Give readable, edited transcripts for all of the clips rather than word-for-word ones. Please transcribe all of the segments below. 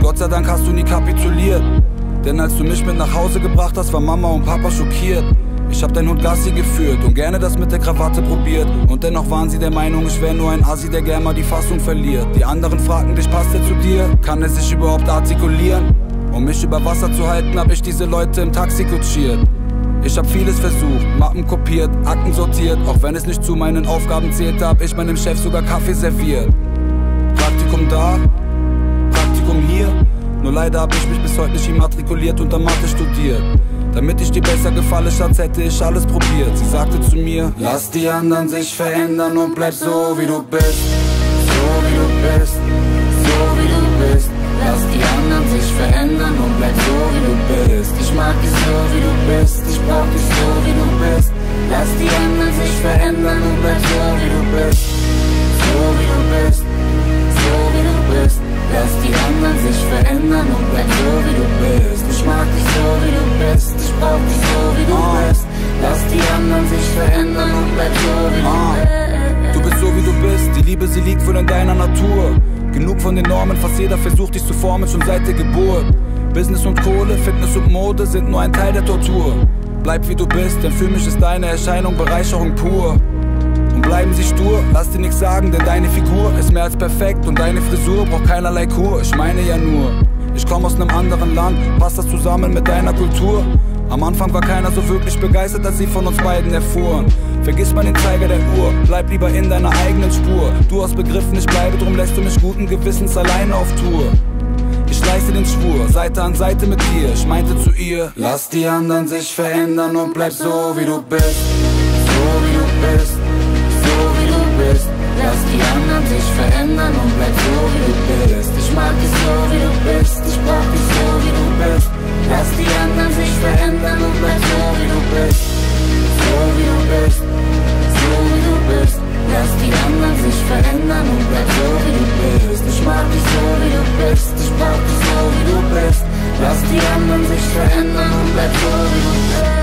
Gott sei Dank hast du nie kapituliert, denn als du mich mit nach Hause gebracht hast, war Mama und Papa schockiert. Ich hab deinen Hund Gassi geführt und gerne das mit der Krawatte probiert. Und dennoch waren sie der Meinung, ich wär nur ein Assi, der gern mal die Fassung verliert. Die anderen fragten dich, passt er zu dir? Kann er sich überhaupt artikulieren? Um mich über Wasser zu halten, hab ich diese Leute im Taxi kutschiert. Ich hab vieles versucht, Mappen kopiert, Akten sortiert. Auch wenn es nicht zu meinen Aufgaben zählte, hab ich meinem Chef sogar Kaffee serviert. Praktikum da, Praktikum hier. Nur leider hab ich mich bis heute nicht immatrikuliert und dann Mathe studiert. Damit ich dir besser gefalle, Schatz, hätte ich alles probiert. Sie sagte zu mir, lass die anderen sich verändern und bleib so wie du bist. So wie du bist, so wie du bist. Lass die anderen sich verändern und bleib so wie du bist. Ich mag dich so wie du bist, ich brauch dich so wie du bist. Lass die anderen sich verändern und bleib so wie du bist. So wie du bist, so wie du bist. Lass die anderen sich verändern und bleib so wie du bist. Ich mag dich so wie du bist, ich brauch dich so wie du bist. Lass die anderen sich verändern und bleib so wie du bist. Du bist so wie du bist, die Liebe sie liegt wohl in deiner Natur. Genug von den Normen, fast jeder versucht dich zu formen, schon seit der Geburt. Business und Kohle, Fitness und Mode sind nur ein Teil der Tortur. Bleib wie du bist, denn für mich ist deine Erscheinung Bereicherung pur. Und bleiben sie stur, lass dir nichts sagen, denn deine Figur ist mehr als perfekt und deine Frisur braucht keinerlei Kur. Ich meine ja nur, ich komme aus einem anderen Land, passt das zusammen mit deiner Kultur? Am Anfang war keiner so wirklich begeistert, als sie von uns beiden erfuhren. Vergiss mal den Zeiger der Uhr, bleib lieber in deiner eigenen Spur. Du hast begriffen, ich bleibe, drum lässt du mich guten Gewissens alleine auf Tour. Ich leiste den Schwur, Seite an Seite mit dir. Ich meinte zu ihr, lass die anderen sich verändern und bleib so wie du bist. So wie du bist, so wie du bist. Lass die anderen sich verändern und bleib so wie du bist. Ich mag dich so wie du bist, ich brauch dich so wie du bist. Lass die anderen sich verändern und bleib so wie du bist. So wie du bist, so wie du bist. Lass die anderen sich verändern und bleib so wie du bist. Ich mag dich so wie du bist, ich brauch dich so wie du bist. Lass die anderen sich verändern und bleib so wie du bist.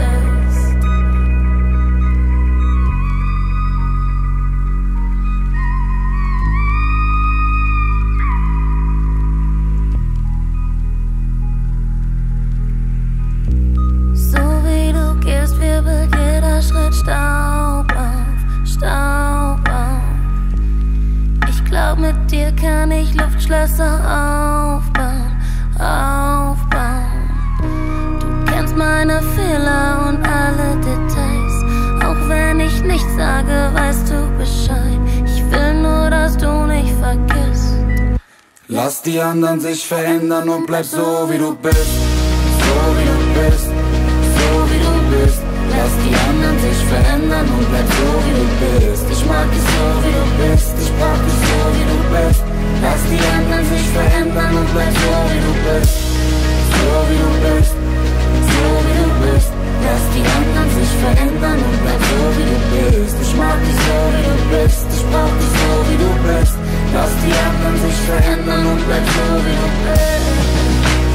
Wirbelt jeder Schritt Staub auf, Staub auf. Ich glaub, mit dir kann ich Luftschlösser aufbauen, aufbauen. Du kennst meine Fehler und alle Details. Auch wenn ich nichts sage, weißt du Bescheid. Ich will nur, dass du nicht vergisst. Lass die anderen sich verändern und bleib so wie du bist. So wie du bist, so wie du bist. Lass die anderen sich verändern und bleib so wie du bist. Ich mag dich so wie du bist, ich brauch dich so wie du bist. Lass die anderen sich verändern und bleib so wie du bist. So wie du bist, so wie du bist. Lass die anderen sich verändern und bleib so wie du bist. Ich mag dich so wie du bist, ich brauch dich so wie du bist. Lass die anderen sich verändern und bleib so wie du bist.